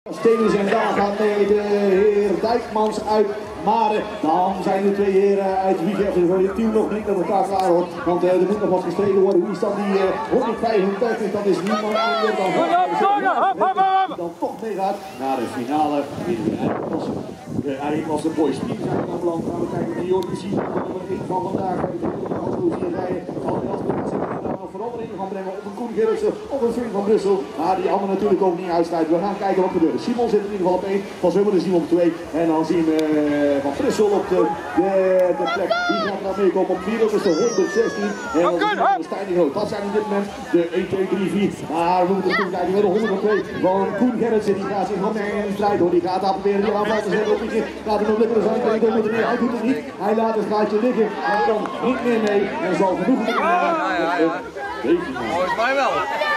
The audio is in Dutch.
Stevens en daar gaat mee de heer Dijkmans uit Maren. Dan zijn de twee heren uit Wiegert. Het team nog niet met elkaar klaar hoor. Want er moet nog wat gestreden worden. Wie is dan die 135? Dat is niemand minder dan dan toch meegaat naar de finale in de eindklasse. Eigenlijk was de boys team zijn aanbeland. Gaan we kijken naar Jordi zien. Nummer 1 van vandaag. Veranderingen gaan brengen op een Koen Gerritsen, op een vriend van Brussel. Maar die anderen natuurlijk ook niet uitsluiten. We gaan kijken wat gebeurt. Simon zit in ieder geval op 1, Van Zummer is op 2. En dan zien we Van Brussel op de plek. Die gaat dan meekomen op 4, dat is de 116. En dan is Stijn de Groot. Dat zijn op dit moment de 1, 2, 3, 4. Maar we moeten even kijken naar de 102 van Koen Gerritsen. Die gaat zich nog mee in de strijd hoor. Die gaat daar proberen die aanval te zetten op Pietje. Gaat hem nog lukken, dan zijn hij doet het niet. Hij doet het niet. Hij laat het gaatje liggen. Hij kan niet meer mee. En zal genoeg doen. Volgens mij wel.